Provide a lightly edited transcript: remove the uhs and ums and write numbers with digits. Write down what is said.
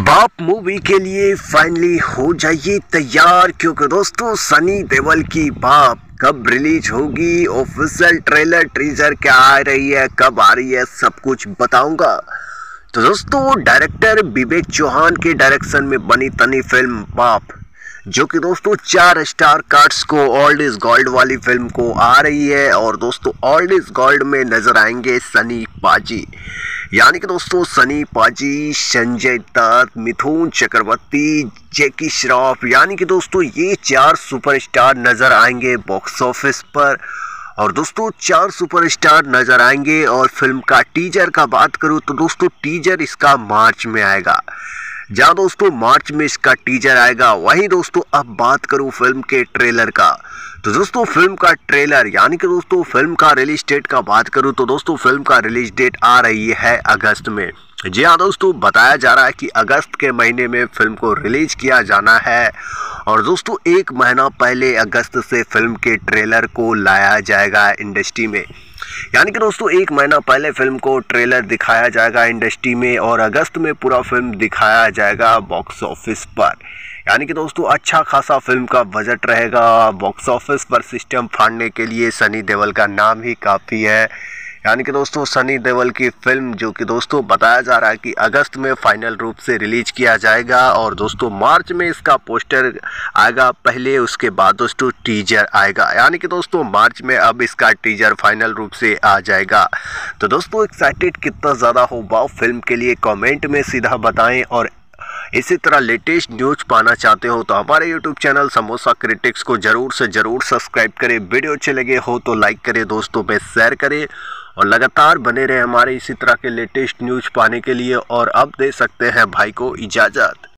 बाप मूवी के लिए फाइनली हो जाइए तैयार, क्योंकि दोस्तों सनी देओल की बाप कब रिलीज होगी, ऑफिशियल ट्रेलर टीजर क्या आ रही है, कब आ रही है, सब कुछ बताऊंगा। तो दोस्तों डायरेक्टर विवेक चौहान के डायरेक्शन में बनी तनी फिल्म बाप, जो कि दोस्तों 4 स्टार कार्ड्स को ओल्ड इज गोल्ड वाली फिल्म को आ रही है। और दोस्तों ओल्ड इज गोल्ड में नजर आएंगे सनी पाजी, यानी कि दोस्तों सनी पाजी, संजय दत्त, मिथुन चक्रवर्ती, जैकी श्रॉफ, यानी कि दोस्तों ये 4 सुपरस्टार नजर आएंगे बॉक्स ऑफिस पर। और दोस्तों 4 सुपरस्टार नजर आएंगे। और फिल्म का टीजर का बात करूं तो दोस्तों टीजर इसका मार्च में आएगा। जहां दोस्तों मार्च में इसका टीजर आएगा, वहीं दोस्तों अब बात करूं फिल्म के ट्रेलर का, तो दोस्तों फिल्म का ट्रेलर यानी कि दोस्तों फिल्म का रिलीज डेट का बात करूं तो दोस्तों फिल्म का रिलीज डेट आ रही है अगस्त में। जी हाँ दोस्तों, बताया जा रहा है कि अगस्त के महीने में फिल्म को रिलीज किया जाना है। और दोस्तों 1 महीना पहले अगस्त से फिल्म के ट्रेलर को लाया जाएगा इंडस्ट्री में, यानी कि दोस्तों 1 महीना पहले फिल्म को ट्रेलर दिखाया जाएगा इंडस्ट्री में और अगस्त में पूरा फिल्म दिखाया जाएगा बॉक्स ऑफिस पर। यानी कि दोस्तों अच्छा खासा फिल्म का बजट रहेगा। बॉक्स ऑफिस पर सिस्टम फाड़ने के लिए सनी देओल का नाम ही काफ़ी है। यानी कि दोस्तों सनी देओल की फिल्म, जो कि दोस्तों बताया जा रहा है कि अगस्त में फाइनल रूप से रिलीज किया जाएगा। और दोस्तों मार्च में इसका पोस्टर आएगा पहले, उसके बाद दोस्तों टीजर आएगा। यानी कि दोस्तों मार्च में अब इसका टीजर फाइनल रूप से आ जाएगा। तो दोस्तों एक्साइटेड कितना ज़्यादा हो बाप फिल्म के लिए कमेंट में सीधा बताएं। और इसी तरह लेटेस्ट न्यूज पाना चाहते हो तो हमारे यूट्यूब चैनल समोसा क्रिटिक्स को जरूर से जरूर सब्सक्राइब करें। वीडियो अच्छे लगे हो तो लाइक करें, दोस्तों में शेयर करें और लगातार बने रहे हमारे इसी तरह के लेटेस्ट न्यूज पाने के लिए। और अब दे सकते हैं भाई को इजाज़त।